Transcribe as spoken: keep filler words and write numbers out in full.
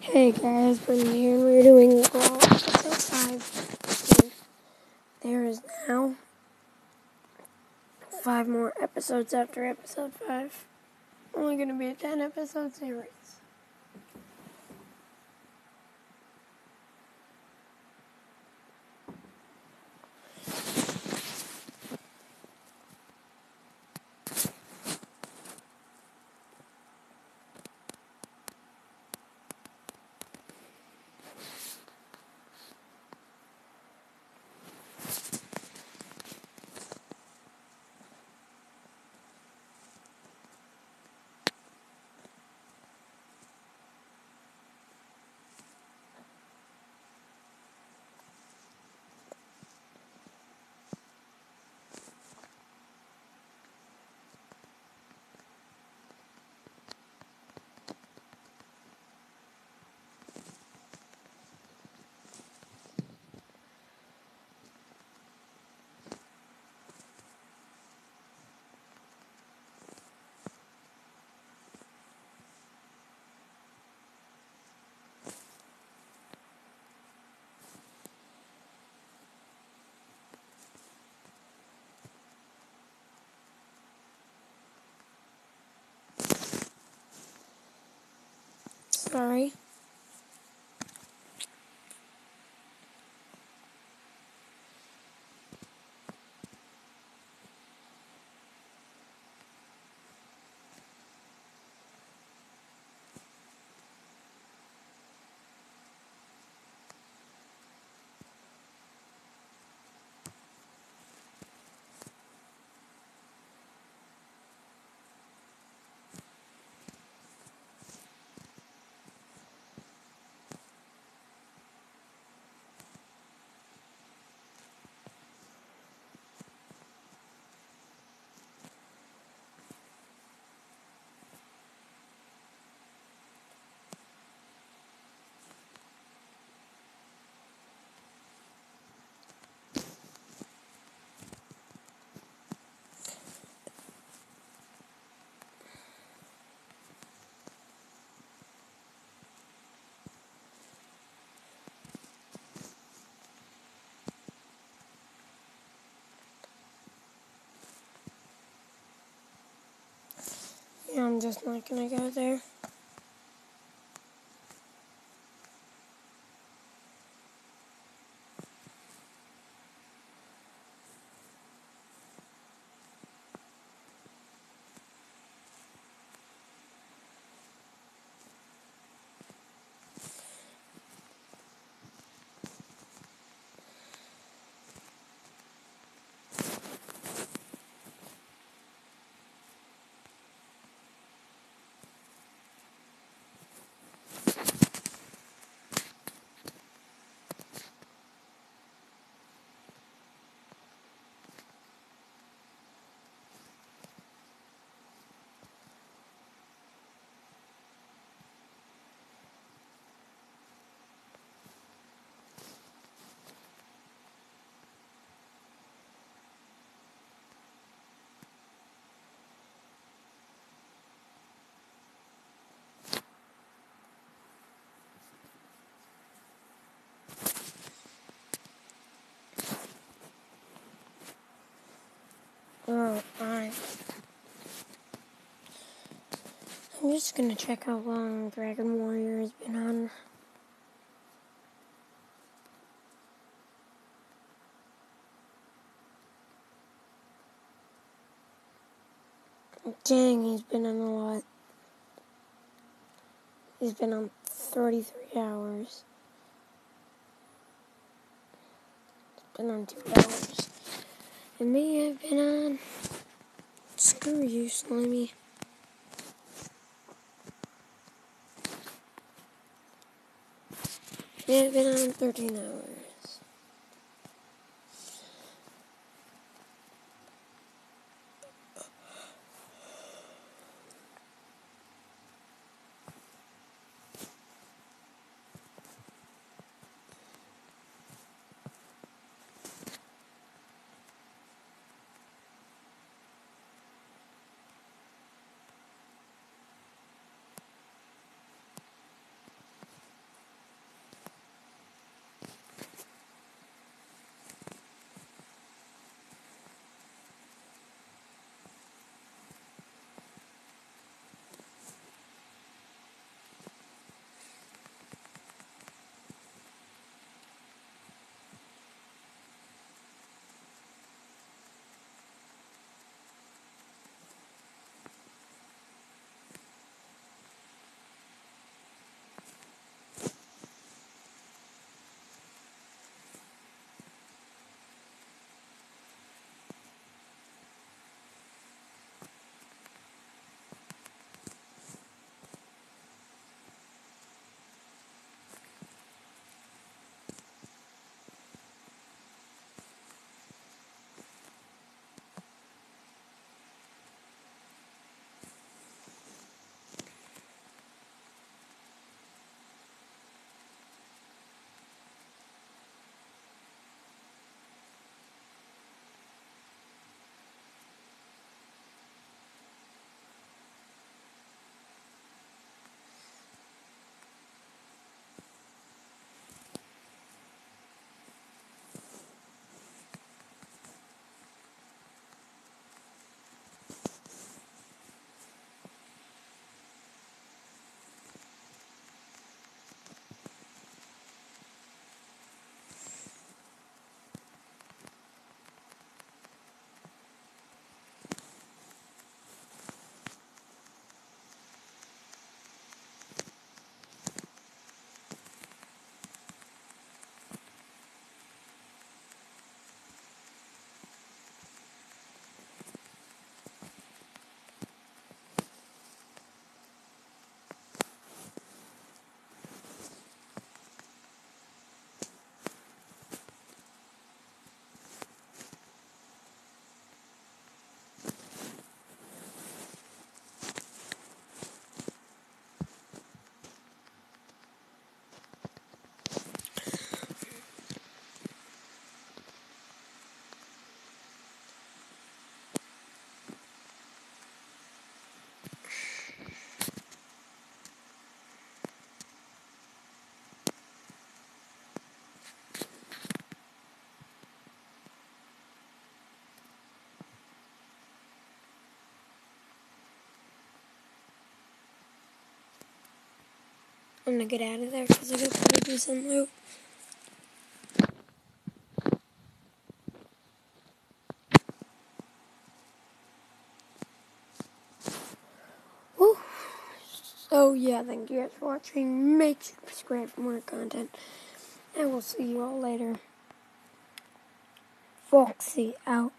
Hey guys, Brendan here, and we're doing Brawl episode five. And there is now five more episodes after episode five. Only going to be a ten episode series. Sorry. Yeah, I'm just not going to go there. Oh, fine. I'm just going to check how long Dragon Warrior has been on. Dang, he's been on a lot. He's been on thirty-three hours. Been on two hours. And me, I've been on... Screw you, Slimy. Me, I've been on thirteen hours. I'm gonna get out of there because I got pretty decent loot. Woo. So yeah, thank you guys for watching. Make sure to subscribe for more content. And we'll see you all later. Foxy out.